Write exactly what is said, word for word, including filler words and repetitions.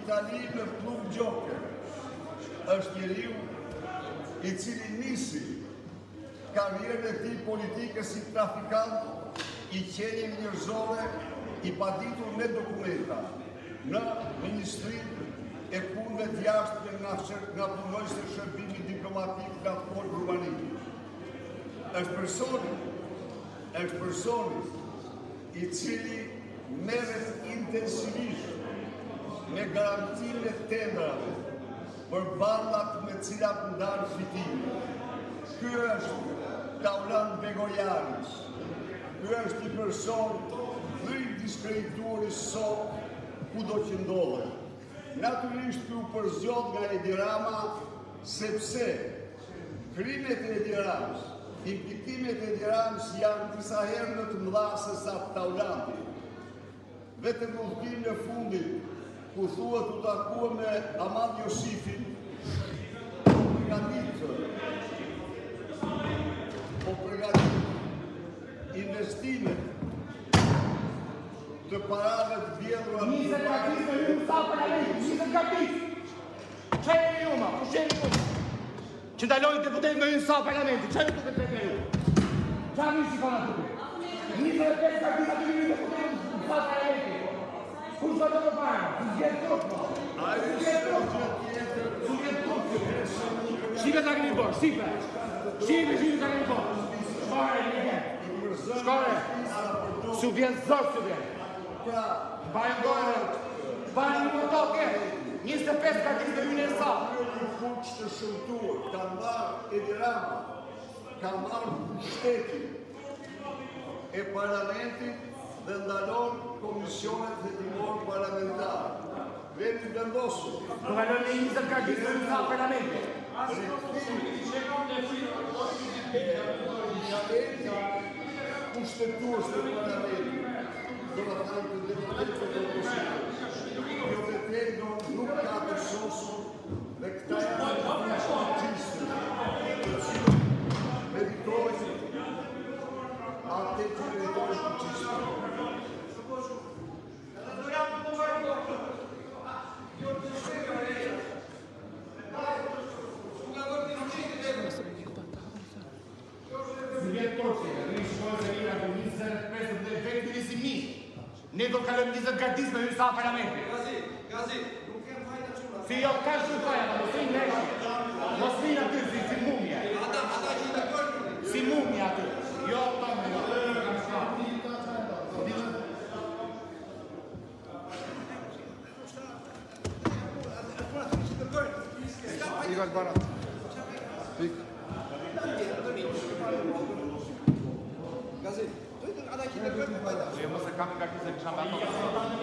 Itali në klub gjoke. Është njeriu i cili nisi karrierën e tij politike si trafikant i qenjeve njerëzore i paditur me dokumenta në Ministrinë e Punëve të Jashtme nga punonjës të shërbimit diplomatik nga Fond Urbanik. Është personi, është personi i cili merret intensivisht me garantinë e tendrave për ballat me cilat ndan fitime. Ky është Taulan Begojanis. Ky është një person dhënë diskredituar i sot kudo që ndodhet. Natyrisht ky u përzgjodh nga Edi Rama sepse krimet e Edi Ramës, implikimet e Edi Ramës janë disa herë më të mëdha se sa Taulanti. Vetëm në udhëtimin e fundit, ku thuhet u takua me Ahmad Josifin, po përgatit, po përgatit investimet të parave të vjedhura. Nisë katis në ju sa parlament, nisë katis! Që e një uma, ku që e një uma? Që ndalojnë deputet me ju sa parlamenti, që e një të të ju? Qa një si kona të të? Nisë e pesë katis atë një deputet në sa parlamenti. Kur që të të parë, që zjetë tërë, që zjetë tërë, që zjetë tërë. Shqipe të keni bërë, shqipe. Shqipe, shqipe të keni bërë. Shkore, një ke. Shkore. Su vjen zërë, su vjen. Bajnë dojnë, bajnë një motoke, njëzet e pesë ka kisë të mjën e sa. Një fuq të shëmtuar, ka marrë Edi Rama, ka marrë shtetin e parlamentit dhe ndalon komisionet dhe timor parlamentarë. Veti vendosu. Në valon e njëzet ka kisë të mjën sa parlamentit. Kushtetuar së parlamentit. Do të thënë të deputetë të opozitë. Jo vetë nuk ka të shosur dhe këta janë të fuqishtë, të cilët meritojnë atë që meritojnë fuqishtë. Ne do kalëm njëzet gardis me ju sa parlamenti. Gazi, gazi, nuk kemë fajta quna. Si jo, ka shumë fajta, mos vinë neshë. Mos vinë aty, si, si mumja. Ata, ata që i të kërë. Si mumja aty. Jo, tomë, jo. Igal Barat. Pik. Gazi, ata që i të kërë me fajta. Jo, mos e kam nga kisë e kësham bato.